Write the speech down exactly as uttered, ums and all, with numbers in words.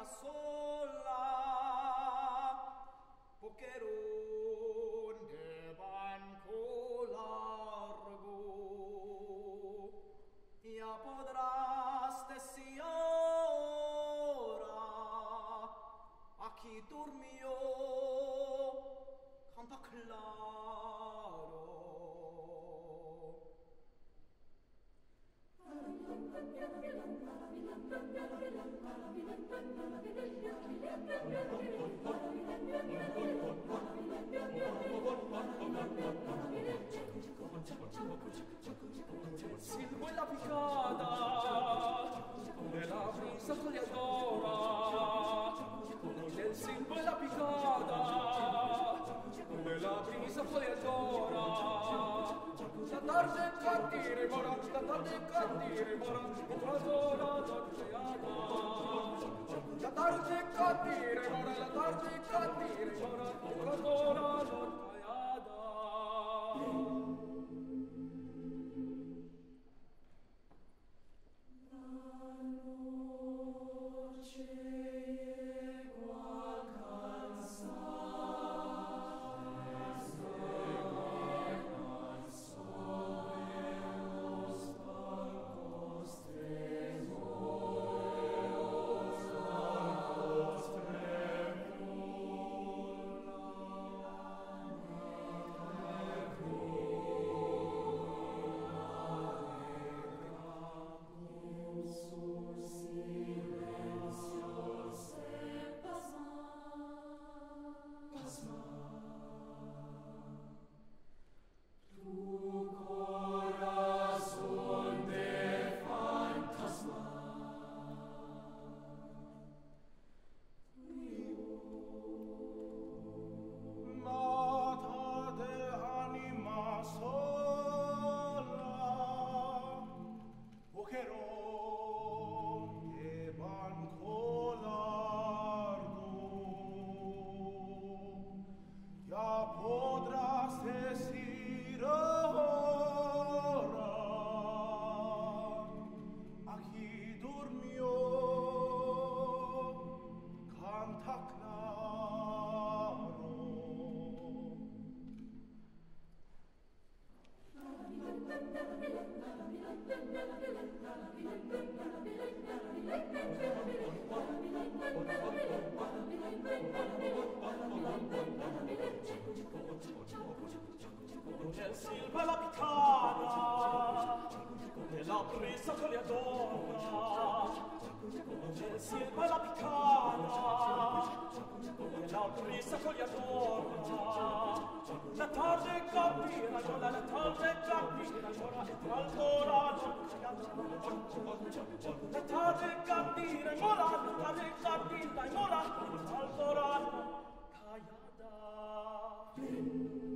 sola pocheron de banco largo ya podrás decir ora aquí durmió canta claro. Silbo en la picada de la brisa soleadora, el silbo en la picada de la brisa soleadora. La tarde cantire mora, la tarde cantire mora, otra sola torceada. La tarde cantire mora, la tarde cantire mora, otra sola torceada. El silbo e la picada de la brisa soleadora, el silbo e la picada de la brisa soleadora. La tarde campira sola, la tarde campira sola, e tra ancora non la tarde campira sola, la tarde campira sola, e tra ancora non callada.